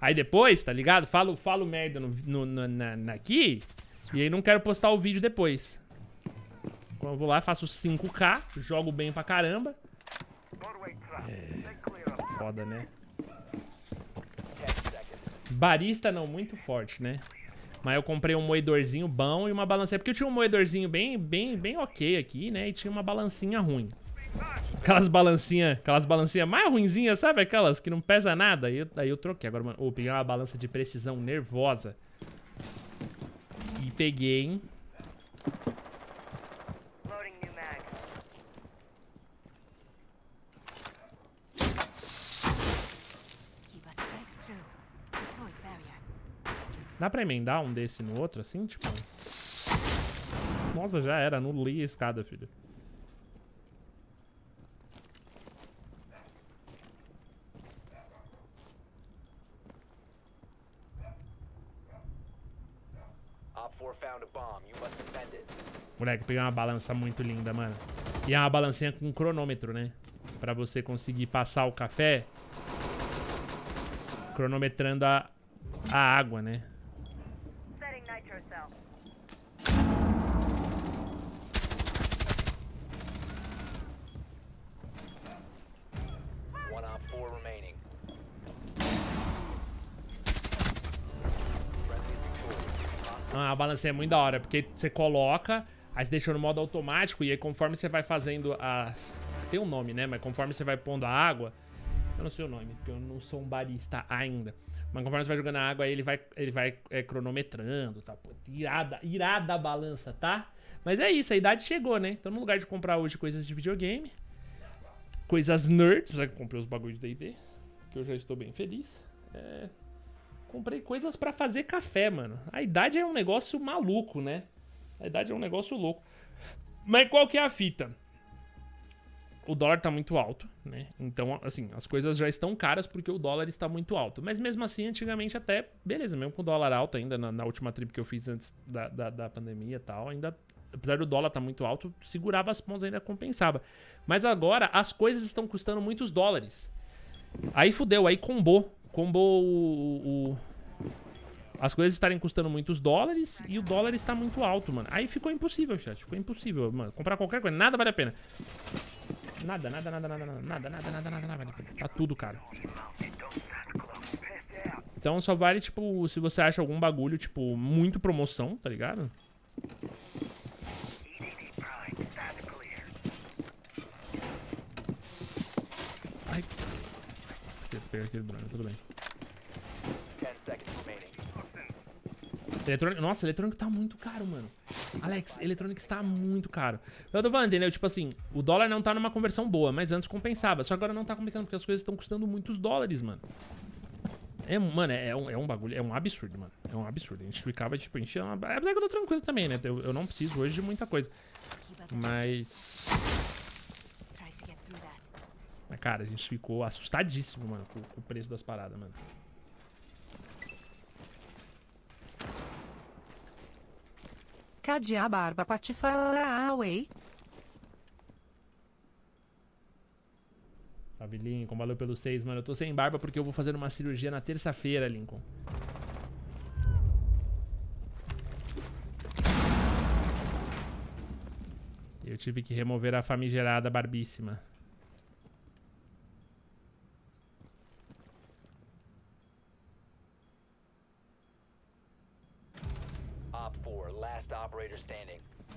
Aí depois, tá ligado? Falo merda aqui. E aí não quero postar o vídeo depois. Quando eu vou lá, faço 5K, jogo bem pra caramba. Foda, né? Barista não, muito forte, né? Mas eu comprei um moedorzinho bom e uma balancinha. Porque eu tinha um moedorzinho bem ok aqui, né? E tinha uma balancinha ruim. Aquelas balancinhas mais ruinzinhas, sabe? Aquelas que não pesa nada. Aí eu troquei. Agora, mano, eu peguei uma balança de precisão nervosa. E peguei... Dá pra emendar um desse no outro, assim, tipo... Nossa, já era. Anulei a escada, filho. Moleque, peguei uma balança muito linda, mano. E é uma balancinha com cronômetro, né? Pra você conseguir passar o café... Cronometrando a água, né? A balança é muito da hora, porque você coloca, aí você deixa no modo automático, e aí conforme você vai fazendo as... Tem um nome, né? Mas conforme você vai pondo a água... Eu não sei o nome, porque eu não sou um barista ainda. Mas conforme você vai jogando a água, aí ele vai cronometrando, tá? Pô, irada a balança, tá? Mas é isso, a idade chegou, né? Então no lugar de comprar hoje coisas de videogame, coisas nerds, apesar que eu comprei os bagulhos de D&D, que eu já estou bem feliz. Comprei coisas pra fazer café, mano. A idade é um negócio maluco, né? A idade é um negócio louco. Mas qual que é a fita? O dólar tá muito alto, né? Então, assim, as coisas já estão caras porque o dólar está muito alto. Mas mesmo assim, antigamente até, beleza, mesmo com o dólar alto ainda, na última trip que eu fiz antes da pandemia e tal, ainda, apesar do dólar tá muito alto, segurava as pontas, ainda compensava. Mas agora, as coisas estão custando muitos dólares. Aí fudeu, aí combou as coisas estarem custando muitos dólares e o dólar está muito alto, mano. Aí ficou impossível, chat. Ficou impossível, mano. Comprar qualquer coisa, nada vale a pena. Nada vale a pena. Tá tudo caro. Então só vale, tipo, se você acha algum bagulho, tipo, muito promoção, tá ligado? Ai. Pegar aquele drone, tudo bem. Eletrônico, nossa, eletrônico tá muito caro, mano. Alex, eletrônico está muito caro. Eu tô falando, entendeu? Tipo assim, o dólar não tá numa conversão boa, mas antes compensava. Só agora não tá compensando, porque as coisas estão custando muitos dólares, mano. Mano, é um bagulho, é um absurdo, mano. É um absurdo. A gente ficava, tipo, enchendo... Apesar que eu tô tranquilo também, né? Eu não preciso hoje de muita coisa. Mas, cara, a gente ficou assustadíssimo, mano, com o preço das paradas, mano. Cadê a barba pra te falar, ué? Salve, Lincoln. Valeu pelos 6, mano. Eu tô sem barba porque eu vou fazer uma cirurgia na terça-feira, Lincoln. Eu tive que remover a famigerada barbíssima. Op 4, last operator standing.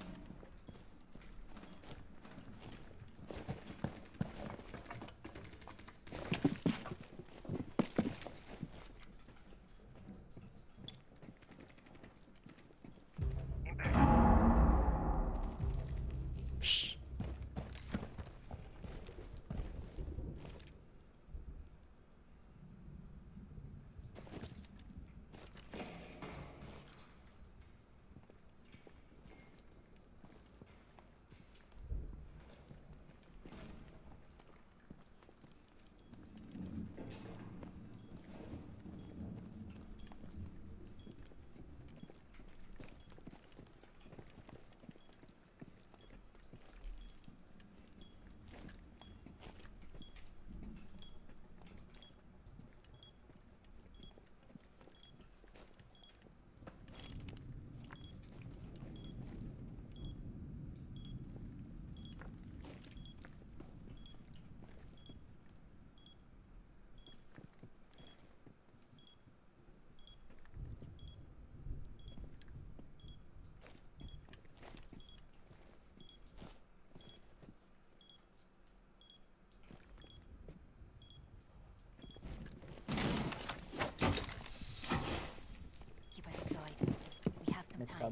Psh.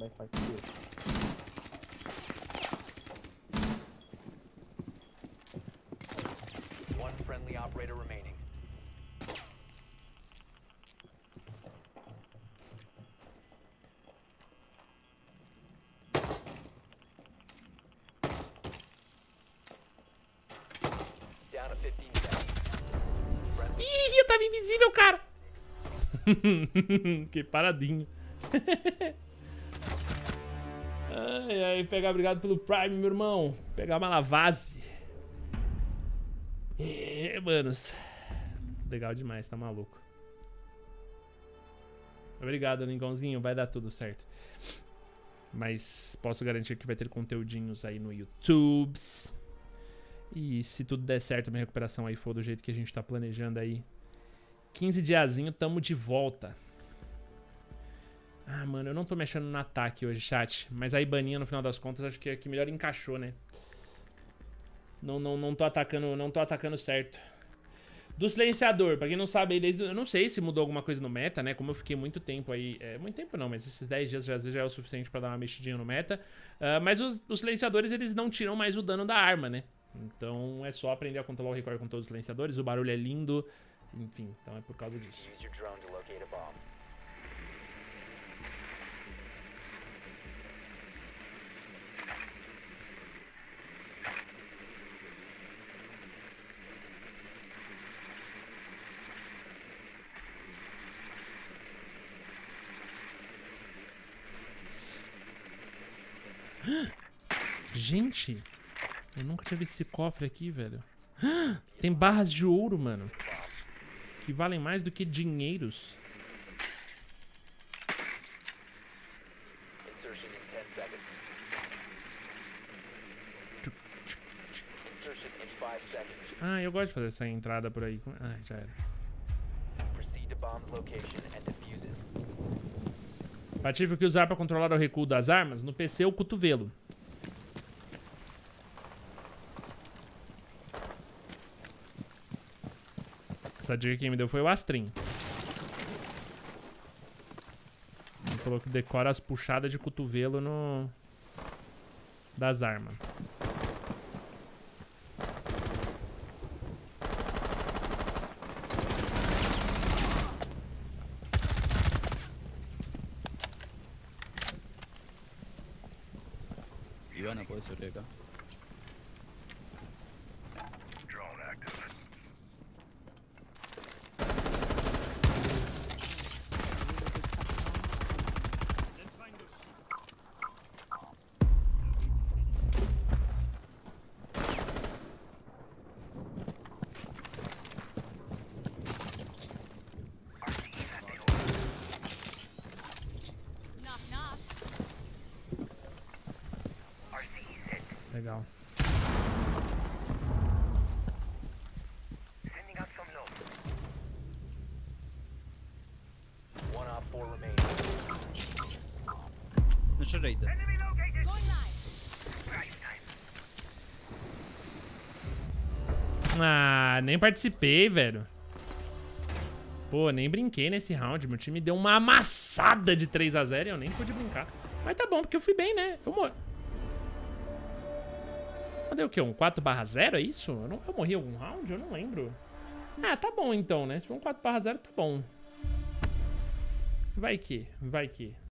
Caralho, faz isso. One friendly operator remaining. Down to 15 seconds. Friendly. Ih, eu tava invisível, cara! Que paradinho. Ai, ai, pegar, obrigado pelo Prime, meu irmão. Pegar uma Lavazzi. Manos. Legal demais, tá maluco. Obrigado, Lingãozinho. Vai dar tudo certo. Mas posso garantir que vai ter conteúdinhos aí no YouTube. E se tudo der certo, a minha recuperação aí for do jeito que a gente tá planejando aí, 15 diazinho, tamo de volta. Ah, mano, eu não tô mexendo no ataque hoje, chat. Mas a Ibaninha, no final das contas, acho que é que melhor encaixou, né? Não tô atacando certo. Do silenciador, pra quem não sabe, eu não sei se mudou alguma coisa no meta, né? Como eu fiquei muito tempo aí... muito tempo não, mas esses 10 dias às vezes já é o suficiente pra dar uma mexidinha no meta. Mas os silenciadores, eles não tiram mais o dano da arma, né? Então é só aprender a controlar o record com todos os silenciadores. O barulho é lindo. Enfim, então é por causa disso. Use your drone to locate a bomb. Gente, eu nunca tinha visto esse cofre aqui, velho. Tem barras de ouro, mano, que valem mais do que dinheiros. Insertion in 10 seconds. Insertion in 5 seconds. Ah, eu gosto de fazer essa entrada por aí. Ah, já era. Proceed to bomb's location and defuse it. Patife, o que usar pra controlar o recuo das armas? No PC, o cotovelo. Essa dica que quem me deu foi o Astrim. Ele falou que decora as puxadas de cotovelo das armas. Ivana, puedes subir acá. Legal. One op 4 remaining. No direita. Ah, nem participei, velho. Pô, nem brinquei nesse round. Meu time deu uma amassada de 3 a 0 e eu nem pude brincar. Mas tá bom, porque eu fui bem, né? Cadê o quê? Um 4/0, é isso? Eu morri algum round? Eu não lembro. Ah, tá bom então, né? Se for um 4/0, tá bom. Vai que.